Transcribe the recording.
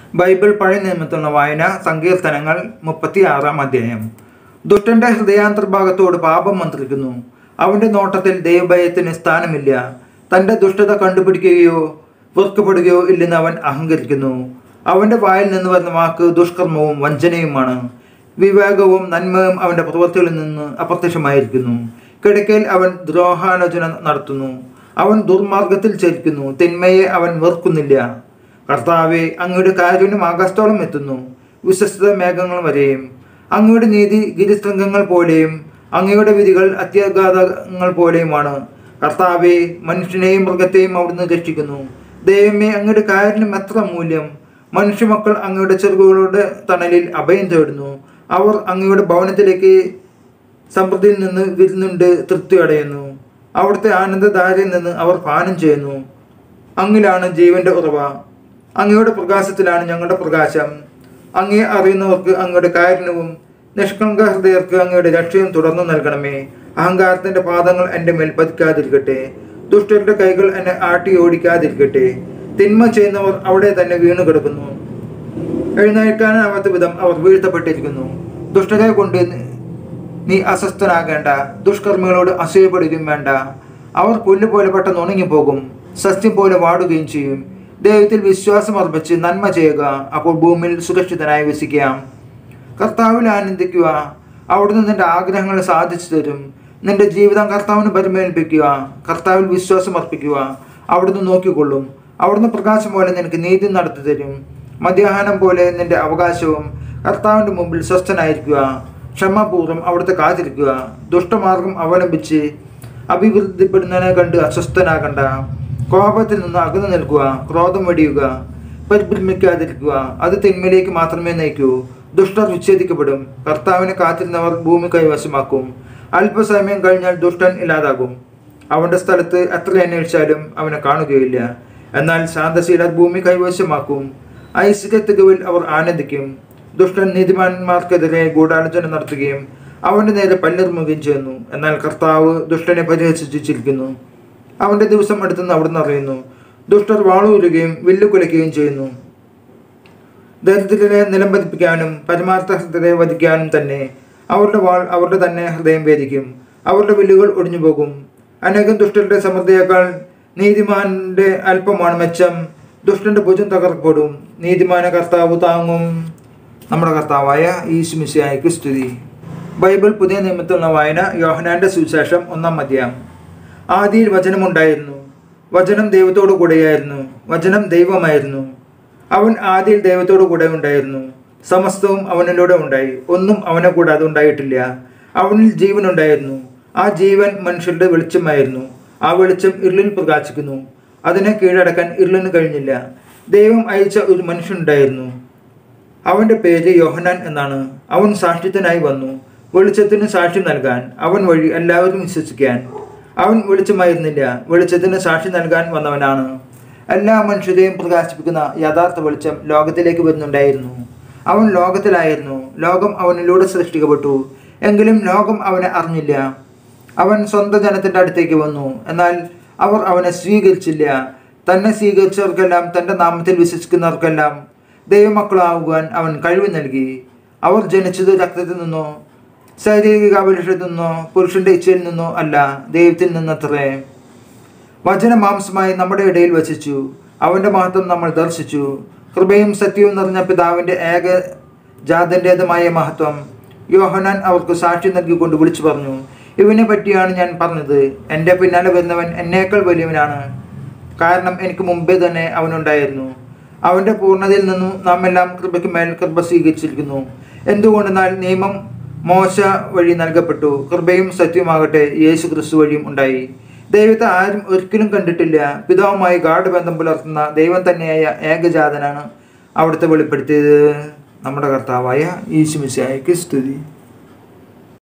Bible പഴയ നിയമത്തിലുള്ള വായന സങ്കീർത്തനങ്ങൾ 36-ാം അധ്യായം. ദുഷ്ടന്റെ ഹൃദയാന്തർഭാഗത്തോട് പാപം മന്ത്രിക്കുന്നു. അവന്റെ നോട്ടത്തിൽ ദൈവഭയത്തിന് സ്ഥാനമില്ല. തന്റെ ദുഷ്ടത കണ്ടുപിടിക്കുകയോ വെറുക്കപ്പെടുകയോ ഇല്ലെന്ന് അവൻ അഹങ്കരിക്കുന്നു. അവന്റെ വായിൽ നിന്ന് വരുന്ന വാക്ക് ദുഷ്കർമ്മവും വഞ്ചനയുമാണ്. വിവേകവും നന്മയും അവന്റെ പ്രവൃത്തികളിൽ നിന്ന് അപ്രത്യക്ഷമായിരിക്കുന്നു. കിടക്കയിൽ അവൻ ദ്രോഹാലോചന നടത്തുന്നു. അവൻ ദുർമാർഗത്തിൽ ചരിക്കുന്നു. തിന്മയെ അവൻ വെറുക്കുന്നില്ല. കർത്താവെ, അങ്ങയുടെ കാരുണ്യം ആകാശത്തോളം എത്തുന്നു, വിശ്വസ്ത മേഘങ്ങൾ വരെയും. അങ്ങയുടെ നീതി ഗിരിശൃംഗങ്ങൾ പോലെയും അങ്ങയുടെ വിധികൾ അത്യാഘാതങ്ങൾ പോലെയുമാണ്. കർത്താവെ, മനുഷ്യനെയും മൃഗത്തെയും അവിടുന്ന് രക്ഷിക്കുന്നു. ദൈവമേ, അങ്ങയുടെ കാരുണ്യം എത്ര മൂല്യം! മനുഷ്യമക്കൾ അങ്ങയുടെ ചെറുകുകളുടെ തണലിൽ അഭയം തേടുന്നു. അവർ അങ്ങയുടെ ഭവനത്തിലേക്ക് സമൃദ്ധിയിൽ നിന്ന് വിരുന്നുണ്ട് തൃപ്തി അടയുന്നു. അവിടുത്തെ ആനന്ദധാരയിൽ നിന്ന് അവർ പാനം ചെയ്യുന്നു. അങ്ങിലാണ് ജീവന്റെ ഉറവ. അങ്ങയുടെ പ്രകാശത്തിലാണ് ഞങ്ങളുടെ പ്രകാശം. അങ്ങയെ അറിയുന്നവർക്ക് അങ്ങയുടെ കാരുണ്യവും നിഷ്കളങ്ക ഹൃദയർക്ക് അങ്ങയുടെ രക്ഷയും തുടർന്നു നൽകണമേ. അഹങ്കാരത്തിന്റെ പാദങ്ങൾ എൻ്റെ മേൽ പതിക്കാതിരിക്കട്ടെ. ദുഷ്ടരുടെ കൈകൾ എന്നെ ആട്ടി ഓടിക്കാതിരിക്കട്ടെ. തിന്മ ചെയ്യുന്നവർ അവിടെ തന്നെ വീണു കിടക്കുന്നു. എഴുന്നേൽക്കാനാവാത്ത വിധം അവർ വീഴ്ത്തപ്പെട്ടിരിക്കുന്നു. ദുഷ്ടരെ കൊണ്ട് നീ അസ്വസ്ഥനാകേണ്ട. ദുഷ്കർമ്മികളോട് അസൂയപ്പെടുകയും വേണ്ട. അവർ പുല്ല് പോലെ പെട്ടെന്ന് ഉണങ്ങിപ്പോകും, സസ്യം പോലെ വാടുകയും ചെയ്യും. ദൈവത്തിൽ വിശ്വാസം അർപ്പിച്ച് നന്മ ചെയ്യുക. അപ്പോൾ ഭൂമിയിൽ സുരക്ഷിതനായി വസിക്കാം. കർത്താവിൽ ആനന്ദിക്കുക. അവിടുന്ന് നിന്റെ ആഗ്രഹങ്ങൾ സാധിച്ചു തരും. നിന്റെ ജീവിതം കർത്താവിന് പരിമേൽപ്പിക്കുക. കർത്താവിൽ വിശ്വാസം അർപ്പിക്കുക. അവിടുന്ന് നോക്കിക്കൊള്ളും. അവിടുന്ന് പ്രകാശം പോലെ നിനക്ക് നീതി നടത്തി തരും. മധ്യാഹ്നം പോലെ നിന്റെ അവകാശവും. കർത്താവിൻ്റെ മുമ്പിൽ സ്വസ്ഥനായിരിക്കുക. ക്ഷമാപൂർവ്വം അവിടുത്തെ കാത്തിരിക്കുക. ദുഷ്ടമാർഗം അവലംബിച്ച് അഭിവൃദ്ധിപ്പെടുന്നതിനെ കണ്ട് അസ്വസ്ഥനാകണ്ട. കോപത്തിൽ നിന്ന് അകന്നു നിൽക്കുക. ക്രോധം വെടിയുക. പരിഭ്രമിക്കാതിരിക്കുക. അത് തിന്മയിലേക്ക് മാത്രമേ നയിക്കൂ. ദുഷ്ടർ വിച്ഛേദിക്കപ്പെടും. കർത്താവിനെ കാത്തിരുന്നവർ ഭൂമി കൈവശമാക്കും. അല്പസമയം കഴിഞ്ഞാൽ ദുഷ്ടൻ ഇല്ലാതാകും. അവന്റെ സ്ഥലത്ത് എത്ര അന്വേഷിച്ചാലും അവനെ കാണുകയില്ല. എന്നാൽ ശാന്തശീലർ ഭൂമി കൈവശമാക്കും. ഐശ്വര്യത്തികവിൽ അവർ ആനന്ദിക്കും. ദുഷ്ടൻ നീതിമാന്മാർക്കെതിരെ ഗൂഢാലോചന നടത്തുകയും അവന്റെ നേരെ പല്ലിറുമുകയും ചെയ്യുന്നു. എന്നാൽ കർത്താവ് ദുഷ്ടനെ പരിഹസിച്ചിരിക്കുന്നു. അവന്റെ ദിവസം അടുത്തെന്ന് അവിടുന്ന് അറിയുന്നു. ദുഷ്ടർ വാളൂരുകയും വില്ലു കുലയ്ക്കുകയും ചെയ്യുന്നു. ദരിദ്രരെ നിലം പതിപ്പിക്കാനും പരമാർത്ഥ ഹൃദയരെ വധിക്കാനും തന്നെ. അവരുടെ വാൾ അവരുടെ തന്നെ ഹൃദയം വേദിക്കും. അവരുടെ വില്ലുകൾ ഒടിഞ്ഞു പോകും. അനേകം ദുഷ്ടരുടെ സമൃദ്ധിയേക്കാൾ നീതിമാന്റെ അല്പമാണ് മെച്ചം. ദുഷ്ടന്റെ ഭുജം തകർക്കപ്പെടും. നീതിമാനെ കർത്താവ് താങ്ങും. നമ്മുടെ കർത്താവായ യേശു മിശിഹായ്ക്ക് സ്തുതി. ബൈബിൾ പുതിയ നിയമത്തിലുള്ള വായന യോഹന്നാന്റെ സുവിശേഷം 1-ാം അധ്യായം. ആദിയിൽ വചനമുണ്ടായിരുന്നു. വചനം ദൈവത്തോടു കൂടെയായിരുന്നു. വചനം ദൈവമായിരുന്നു. അവൻ ആദിയിൽ ദൈവത്തോടു കൂടെ ഉണ്ടായിരുന്നു. സമസ്തവും അവനിലൂടെ ഉണ്ടായി. ഒന്നും അവനെ കൂടാതെ ഉണ്ടായിട്ടില്ല. അവനിൽ ജീവൻ ഉണ്ടായിരുന്നു. ആ ജീവൻ മനുഷ്യരുടെ വെളിച്ചമായിരുന്നു. ആ വെളിച്ചം ഇരുളിൽ പ്രകാശിക്കുന്നു. അതിനെ കീഴടക്കാൻ ഇരുളിന് കഴിഞ്ഞില്ല. ദൈവം അയച്ച ഒരു മനുഷ്യനുണ്ടായിരുന്നു. അവൻ്റെ പേര് യോഹന്നാൻ എന്നാണ്. അവൻ സാക്ഷ്യത്തിനായി വന്നു, വെളിച്ചത്തിന് സാക്ഷ്യം നൽകാൻ. അവൻ വഴി എല്ലാവരും വിശ്വസിക്കാൻ. അവൻ വെളിച്ചമായിരുന്നില്ല, വെളിച്ചത്തിന് സാക്ഷി നൽകാൻ വന്നവനാണ്. എല്ലാ മനുഷ്യരെയും പ്രകാശിപ്പിക്കുന്ന യഥാർത്ഥ വെളിച്ചം ലോകത്തിലേക്ക് വരുന്നുണ്ടായിരുന്നു. അവൻ ലോകത്തിലായിരുന്നു. ലോകം അവനിലൂടെ സൃഷ്ടിക്കപ്പെട്ടു. എങ്കിലും ലോകം അവനെ അറിഞ്ഞില്ല. അവൻ സ്വന്തം ജനത്തിൻ്റെ അടുത്തേക്ക് വന്നു, എന്നാൽ അവർ അവനെ സ്വീകരിച്ചില്ല. തന്നെ സ്വീകരിച്ചവർക്കെല്ലാം, തൻ്റെ നാമത്തിൽ വിശ്വസിക്കുന്നവർക്കെല്ലാം ദൈവമക്കളാകുവാൻ അവൻ കഴിവ് നൽകി. അവർ ജനിച്ചത് രക്തത്തിൽ നിന്നോ ശാരീരിക അഭിലാഷത്തിൽ നിന്നോ പുരുഷന്റെ ഇച്ഛയിൽ നിന്നോ അല്ല, ദൈവത്തിൽ നിന്നത്രേ. വചനമാംസമായി നമ്മുടെ ഇടയിൽ വസിച്ചു. അവൻ്റെ മഹത്വം നമ്മൾ ദർശിച്ചു. കൃപയും സത്യവും നിറഞ്ഞ പിതാവിൻ്റെ ഏകജാതൻ്റേതുമായ മഹത്വം. യോഹന്നാൻ അവർക്ക് സാക്ഷി നൽകിക്കൊണ്ട് വിളിച്ചു പറഞ്ഞു, ഇവനെ പറ്റിയാണ് ഞാൻ പറഞ്ഞത്. എൻ്റെ പിന്നാലെ വരുന്നവൻ എന്നേക്കാൾ വലിയവനാണ്, കാരണം എനിക്ക് മുമ്പേ തന്നെ അവനുണ്ടായിരുന്നു. അവൻ്റെ പൂർണ്ണതയിൽ നിന്നും നാം എല്ലാം കൃപയ്ക്ക് മേൽ കൃപ സ്വീകരിച്ചിരിക്കുന്നു. എന്തുകൊണ്ടെന്നാൽ നിയമം മോശ വഴി നൽകപ്പെട്ടു, കൃപയും സത്യവുമാകട്ടെ യേശു ക്രിസ്തു വഴിയും ഉണ്ടായി. ദൈവത്തെ ആരും ഒരിക്കലും കണ്ടിട്ടില്ല. പിതാവുമായി ഗാഢബന്ധം പുലർത്തുന്ന ദൈവം തന്നെയായ ഏകജാതനാണ് അവിടുത്തെ വെളിപ്പെടുത്തിയത്. നമ്മുടെ കർത്താവായ യേശു മിശിഹായ്ക്ക് സ്തുതി.